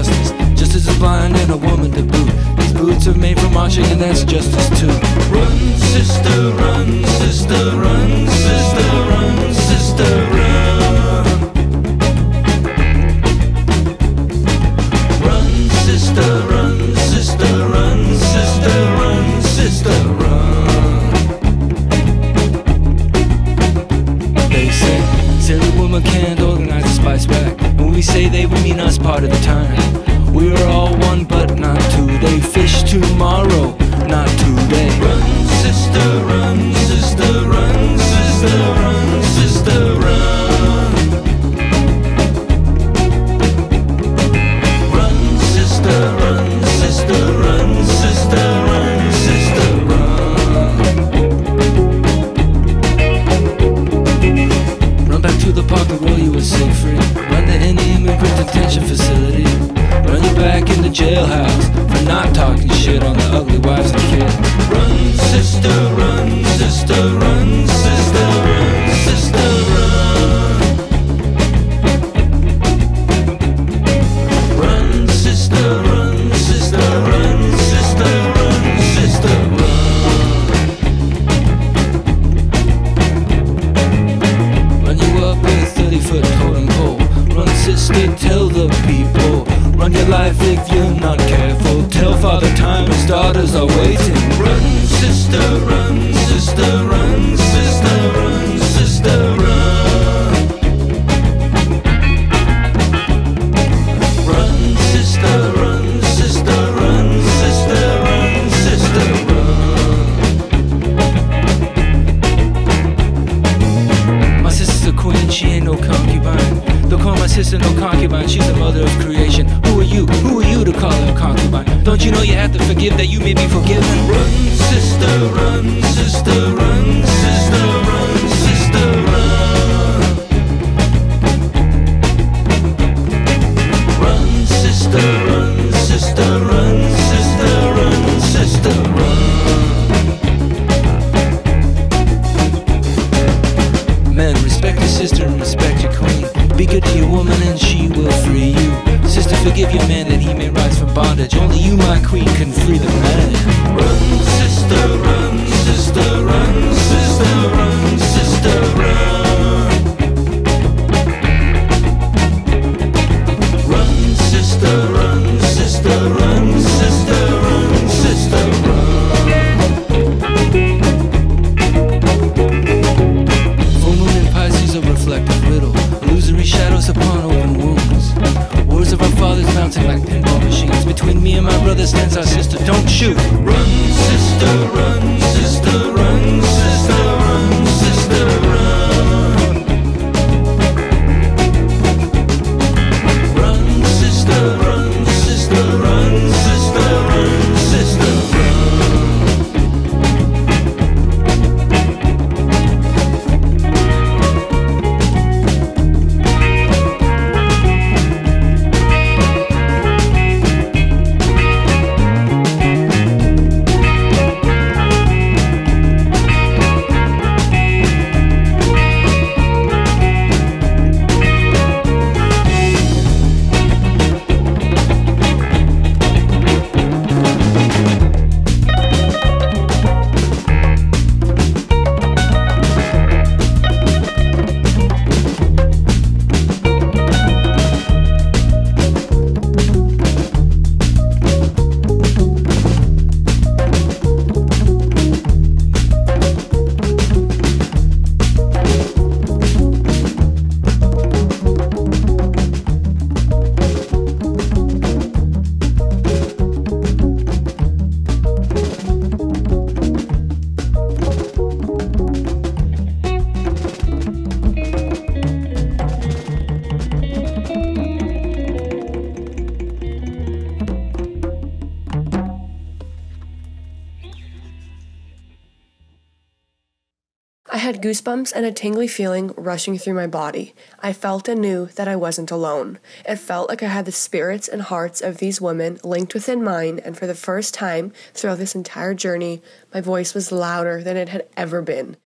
justice. Justice is blind and a woman to boot. These boots are made for marching and that's justice too. Run, sister, run, sister, run, sister, run, sister, run. Run, sister, run, sister, run, sister, run, sister, run. They say the woman can't organize a spice back. And we say they, we mean us part of the time. We are all one but not today. Fish tomorrow, not today. Run, sister, run, sister, run, sister, run, sister, run. Run, sister, run, sister, run, sister, run, sister, run. Run back to the park and roll you a safe free. Run to any immigrant detention facility. Run you back in the jailhouse for not talking shit on the ugly wives and kids. Run, sister, run, sister, run, sister, run, sister, run. Run, sister, run, sister, run, sister, run, sister, run. Run you up with a 30-foot totem pole. Run, sister, tell the people. Run your life if you're not careful. Tell Father Time his daughters are waiting. Run, sister, run, sister, run, sister, run, sister, run. Run, sister, run, sister, run, sister, run, sister, run. My sister's a queen, she ain't no concubine. Don't call my sister no concubine, she's the mother of creation. Who are you? Who are you to call her concubine? Don't you know you have to forgive that you may be forgiven? Run, sister, run, sister, run, sister, run, sister, run. Run, sister, run, sister, run, sister, run, sister, run. Men, respect your sister and respect your queen. Be good to your woman and she will free you. Sister, forgive your man that he may rise from bondage. Only you, my queen, can free the man. Run, sister, run, sister, run, sister, run, sister, run. Run, sister, run, sister, run, sister, run, sister, run. Full moon in Pisces, a reflective riddle. Illusory shadows upon open wounds. Words of our fathers bouncing like pinball machines. Between me and my brother stands our sister. Don't shoot. Run, sister, run, sister, run, sister, run, sister, run. Run, sister, run, sister, run, sister, run, sister, run. I had goosebumps and a tingly feeling rushing through my body. I felt and knew that I wasn't alone. It felt like I had the spirits and hearts of these women linked within mine, and for the first time throughout this entire journey, my voice was louder than it had ever been.